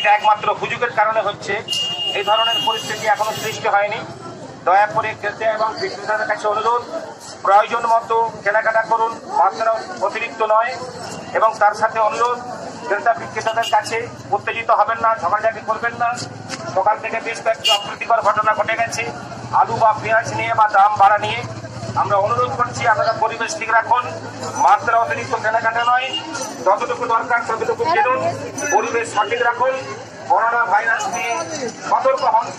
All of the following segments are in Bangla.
এটা একমাত্র হুজুগের কারণে হচ্ছে। এই ধরনের পরিস্থিতি এখনো সৃষ্টি হয়নি। দয়া করে ক্রেতা এবং বিক্রেতাদের কাছে অনুরোধ, প্রয়োজন মতো কেনাকাটা করুন, মাত্রা অতিরিক্ত নয়। এবং তার সাথে অনুরোধ, ক্রেতা বিক্রেতাদের কাছে উত্তেজিত হবেন না, ঝগড়াঝাটি করবেন না। সকাল থেকে বেশ কয়েকটি অপ্রীতিকর ঘটনা ঘটে গেছে আলু বা পেঁয়াজ নিয়ে বা দাম বাড়া নিয়ে। আমরা অনুরোধ করছি আপনারা পরিবেশ ঠিক রাখুন, মাত্রা অতিরিক্ত কেনাকাটা নয়, যতটুকু দরকার ততটুকু কিনুন, পরিবেশ সঠিক রাখুন। করোনা ভাইরাস নিয়ে সতর্ক হন,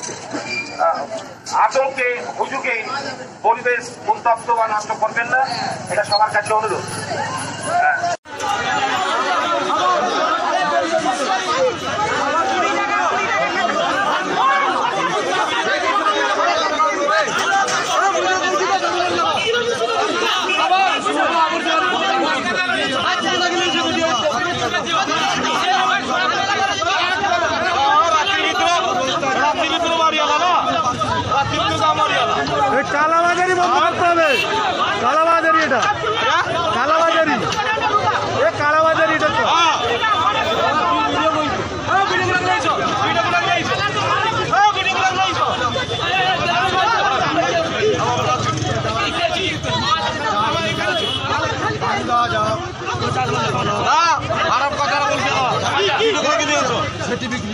আতঙ্কে হুজুগে পরিবেশ উত্তপ্ত বা নষ্ট করবেন না, এটা সবার কাছে অনুরোধ। কালাবাজারি বন্ধ করতে হবে, কালাবাজারি, এটা কালাবাজারি, এ কালাবাজারি, এটা তো খারাপ কথা বলছে সেটি বিক্রি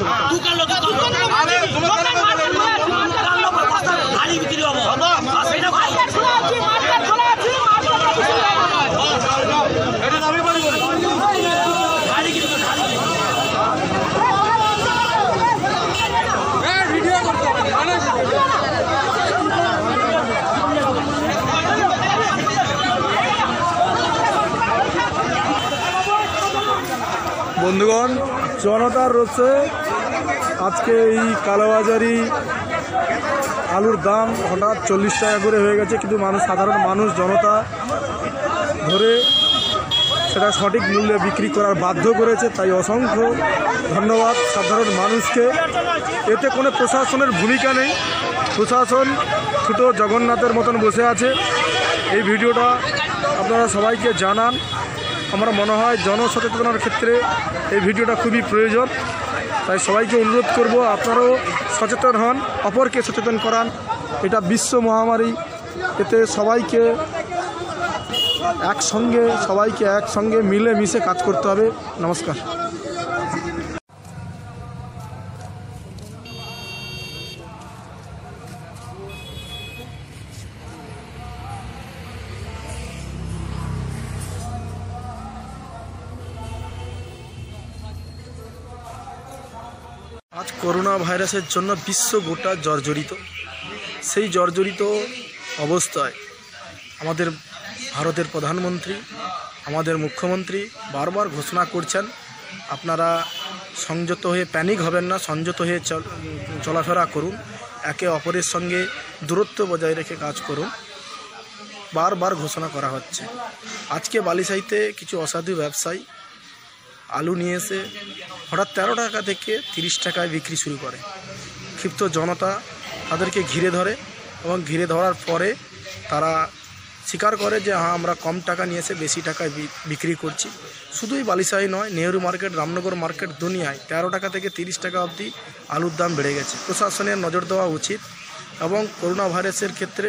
বন্ধুগণ, জনতার রোষে আজকে এই কালোবাজারি আলুর দাম হঠাৎ 40 টাকা করে হয়ে গেছে, কিন্তু সাধারণ মানুষ জনতা ধরে সেটা সঠিক মূল্যে বিক্রি করার বাধ্য করেছে। তাই অসংখ্য ধন্যবাদ সাধারণ মানুষকে। এতে কোনো প্রশাসনের ভূমিকা নেই, প্রশাসন ছোট জগন্নাথের মতন বসে আছে। এই ভিডিওটা আপনারা সবাইকে জানান। আমার মনে হয় জনসচেতনার ক্ষেত্রে এই ভিডিওটা খুবই প্রয়োজন। তাই সবাইকে অনুরোধ করব, আপনারাও সচেতন হন, অপরকে সচেতন করান। এটা বিশ্ব মহামারী, এতে সবাইকে একসঙ্গে মিলেমিশে কাজ করতে হবে। নমস্কার। আজ করোনা ভাইরাসের জন্য বিশ্ব গোটা জর্জরিত। সেই জর্জরিত অবস্থায় আমাদের ভারতের প্রধানমন্ত্রী, আমাদের মুখ্যমন্ত্রী বারবার ঘোষণা করছেন, আপনারা সংযত হয়ে প্যানিক হবেন না, সংযত হয়ে চলাফেরা করুন, একে অপরের সঙ্গে দূরত্ব বজায় রেখে কাজ করুন। বারবার ঘোষণা করা হচ্ছে। আজকে বালিসাইতে কিছু অসাধু ব্যবসায়ী আলু নিয়ে এসে হঠাৎ 13 টাকা থেকে 30 টাকায় বিক্রি শুরু করে। ক্ষিপ্ত জনতা তাদেরকে ঘিরে ধরে এবং ঘিরে ধরার পরে তারা স্বীকার করে যে হ্যাঁ, আমরা কম টাকা নিয়ে এসে বেশি টাকায় বিক্রি করছি। শুধুই বালিসাই নয়, নেহেরু মার্কেট, রামনগর মার্কেট, দুনিয়ায় 13 টাকা থেকে 30 টাকা অবধি আলুর দাম বেড়ে গেছে। প্রশাসনের নজর দেওয়া উচিত। এবং করোনা ভাইরাসের ক্ষেত্রে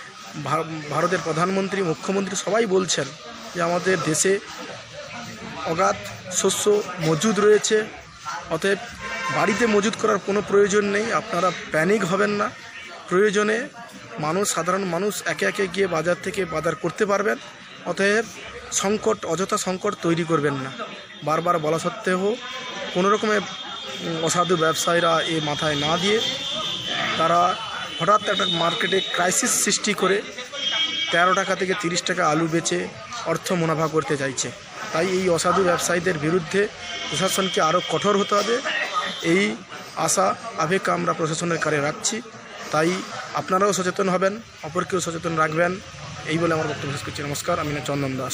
ভারতের প্রধানমন্ত্রী, মুখ্যমন্ত্রী সবাই বলছেন যে আমাদের দেশে অগাধ শস্য মজুদ রয়েছে, অতএব বাড়িতে মজুদ করার কোনো প্রয়োজন নেই, আপনারা প্যানিক হবেন না। প্রয়োজনে সাধারণ মানুষ একে একে গিয়ে বাজার থেকে বাজার করতে পারবেন। অতএব অযথা সংকট তৈরি করবেন না। বারবার বলা সত্ত্বেও কোনো রকমের অসাধু ব্যবসায়ীরা এ মাথায় না দিয়ে তারা হঠাৎ একটা মার্কেটে ক্রাইসিস সৃষ্টি করে 13 টাকা থেকে 30 টাকা আলু বেচে অর্থ মুনাফা করতে চাইছে। তাই এই অসাধু ব্যবসায়ীদের বিরুদ্ধে প্রশাসনকে আরও কঠোর হতে হবে, এই আশা আবেগ আমরা প্রশাসনের কাছে রাখছি। তাই আপনারাও সচেতন হবেন, অপরকেও সচেতন রাখবেন, এই বলে আমার বক্তব্য শেষ করছি। নমস্কার, আমি চন্দন দাস।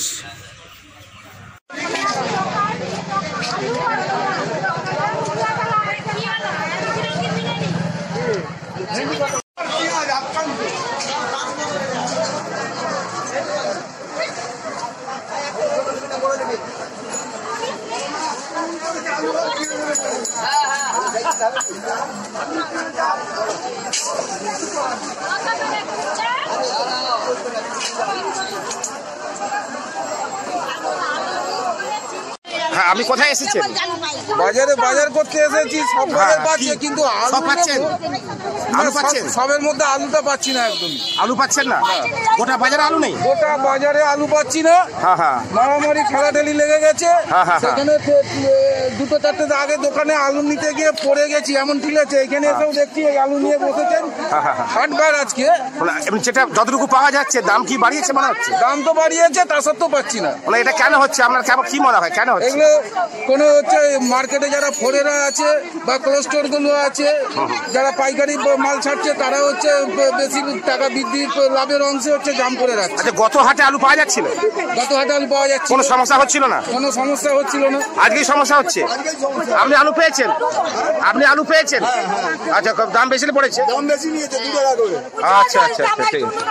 Gracias. হ্যাঁ, আপনি কোথায় এসেছেন? বাজারে বাজার করতে এসেছি, সব বাজার পাচ্ছি কিন্তু সব পাচ্ছেন? আলু পাচ্ছেন? সবের মধ্যে আলুটা পাচ্ছি না, একদমই আলু পাচ্ছেন না? গোটা বাজারে আলু নেই? গোটা বাজারে আলু পাচ্ছি না। হ্যাঁ হ্যাঁ, মারামারি ঠেলাঠেলি লেগে গেছে। হ্যাঁ, হ্যাঁ, সেখানে দুটো চারটে আগে দোকানে আলু নিতে গিয়ে পড়ে গেছি, এমন ঠিক আছে। এখানে এসেও দেখছি এই আলু নিয়ে বসেছেন। হাটবার আজকে এমনি যেটা যতটুকু পাওয়া যাচ্ছে দাম কি বাড়িয়েছে মনে হচ্ছে? দাম তো বাড়িয়েছে, তা সত্ত্বেও পাচ্ছি না। মানে এটা কেন হচ্ছে আপনার কি মনে হয়, কেন হচ্ছে? এগুলো কোনো হচ্ছে মার্কেটে যারা ফোরেরা আছে বা কোল্ড স্টোর গুলো আছে, যারা পাইকারি মাল ছাড়ছে, তারা হচ্ছে বেশি টাকা বৃদ্ধির লাভের অংশে হচ্ছে দাম করে রাখছে। আচ্ছা, গত হাটে আলু পাওয়া যাচ্ছিল? গত হাটে আলু পাওয়া যাচ্ছে, কোনো সমস্যা হচ্ছিল না? কোনো সমস্যা হচ্ছিল না। আজকেই সমস্যা হচ্ছে? আপনি আলু পেয়েছেন? আপনি আলু পেয়েছেন? আচ্ছা, দাম বেশি পড়েছে? দাম বেশি নিয়েছে 2 টাকা করে। আচ্ছা আচ্ছা আচ্ছা, ঠিক আছে।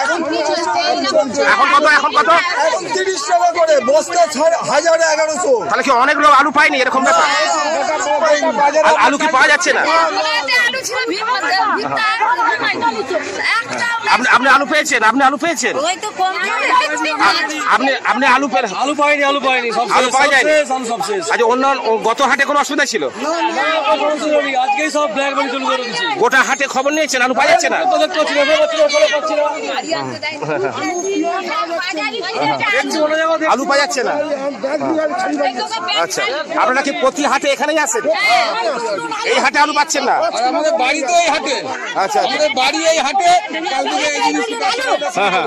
এখন কত? এখন 30 টাকা করে বস্তা, 1100। তাহলে কি অনেক লোক আলু পায়নি, এরকম ব্যাপার? আলু কি পাওয়া যাচ্ছে না? আপনি আলু পেয়েছেন? আপনি আলু পেয়েছেন? আপনি আলু পাইনি আলু পাওয়া যায়নি? আচ্ছা, অন্য গত হাটে কোনো অসুবিধা ছিল? আজকেই সব ব্ল্যাক মানি চালু করে দিয়েছি। গোটা হাটে খবর নিয়েছেন আলু পাওয়া যাচ্ছে না? আলু পাওয়া যাচ্ছে না? আচ্ছা, আপনারা কি প্রতি হাটে এখানেই আসেন? এই হাটে আলু পাচ্ছেন না? আর আমাদের বাড়ি তো এই হাটে। আচ্ছা, আমাদের বাড়ি এই হাটে। কাল থেকে এই জিনিস হ্যাঁ হ্যাঁ,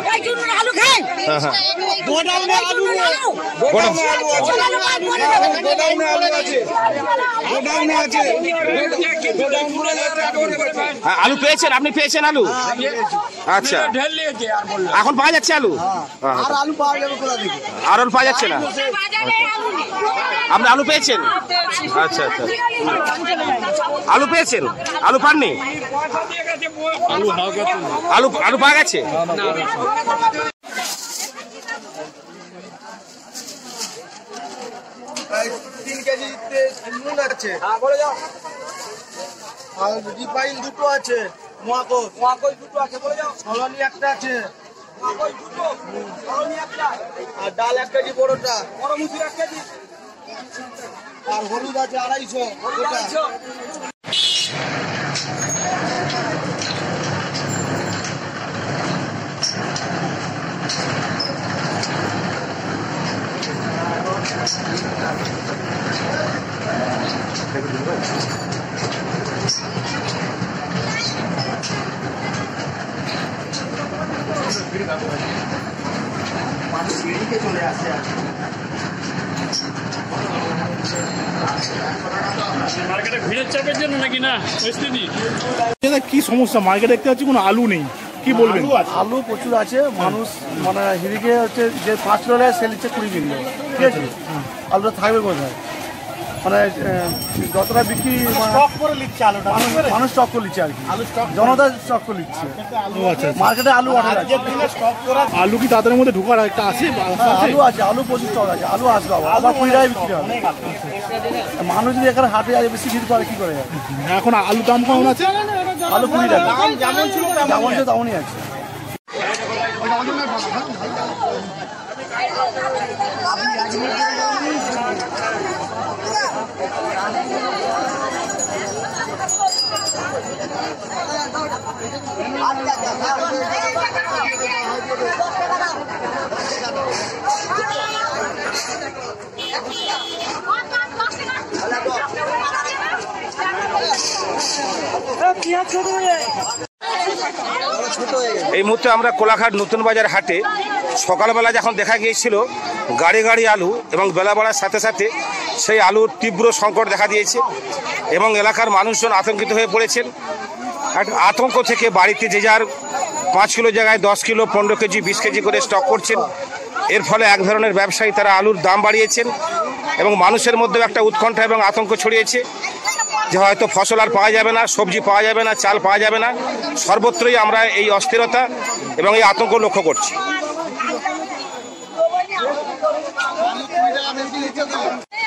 গোডাউনে আলু নেই। গোডাউনে আলু আছে। গোডাউনে আলু আছে। গোডাউনে আছে। হ্যাঁ, আলু পেয়েছেন? আপনি পেয়েছেন আলু? আচ্ছা, এখন পাওয়া যাচ্ছে আলু? আর আলু পাওয়া যাবে কোথা থেকে? আর আলু পাওয়া যাচ্ছে না? আপনি আলু পেয়েছেন? আচ্ছা আচ্ছা, আলু পেয়েছেন? আলু পাননি? আলু আলু পাওয়া গেছে? প্রায় 3 কেজিতে নুন আছে। আর রিফাইন 2টো আছে। মহাকোষ 2টো আছে। বলে যাও। সলনি একটা আছে। আর ডাল 1 কেজি বড়টা। বড় মুসুর 1 কেজি। আর হলুদ আছে 250। মার্কেটে ভিড়ের চাপের জন্য নাকি না পরিস্থিতি? কি সমস্যা? মার্কেটে দেখতে পাচ্ছি কোনো আলু নেই, কি বলবেন? আলু প্রচুর আছে। মানুষ মানে হিরিকে হচ্ছে যে 5 কিলো নেয়, সে নিচ্ছে 20 কিলো। ঠিক আছে, আলুটা থাকবে কোথায়? মানে যতটা বিক্রি মানুষ স্টক করে নিচ্ছে আর কি, জনতা স্টক করে নিচ্ছে। মার্কেটে আলু আলু কি তাদের মধ্যে ঢোকার একটা আছে? আলু আছে, আলু প্রচুর স্টক আছে। আলু আসবে আবার 20 টাকায় বিক্রি হবে। মানুষ যদি এখানে হাটে আগে বেশি ভিড় করে, কি করে? এখন আলু দাম কেমন আছে? আলু 20 টাকা যেমন ছিল তেমনই আছে। এই মুহূর্তে আমরা কোলাঘাট নতুন বাজার হাটে সকালবেলা যখন দেখা গিয়েছিল গাড়ি গাড়ি আলু, এবং বেলা বাড়ার সাথে সাথে সেই আলুর তীব্র সংকট দেখা দিয়েছে এবং এলাকার মানুষজন আতঙ্কিত হয়ে পড়েছেন। আতঙ্ক থেকে বাড়িতে যে যার 5 কিলো জায়গায় 10 কিলো, 15 কেজি, 20 কেজি করে স্টক করছেন। এর ফলে এক ধরনের ব্যবসায়ী তারা আলুর দাম বাড়িয়েছেন এবং মানুষের মধ্যেও একটা উৎকণ্ঠা এবং আতঙ্ক ছড়িয়েছে যে হয়তো ফসল আর পাওয়া যাবে না, সবজি পাওয়া যাবে না, চাল পাওয়া যাবে না। সর্বত্রই আমরা এই অস্থিরতা এবং এই আতঙ্ক লক্ষ্য করছি।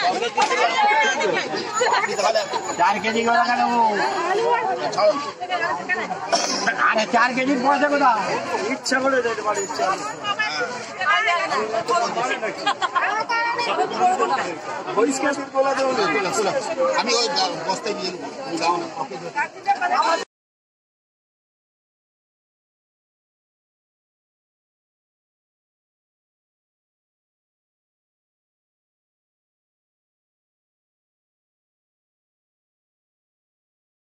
4 কেজি করে কেন? আরে 4 কেজির পয়সা কোথায়? ইচ্ছা করে দিতে পারি, ইচ্ছা আমি ওই বস্তায় নিয়ে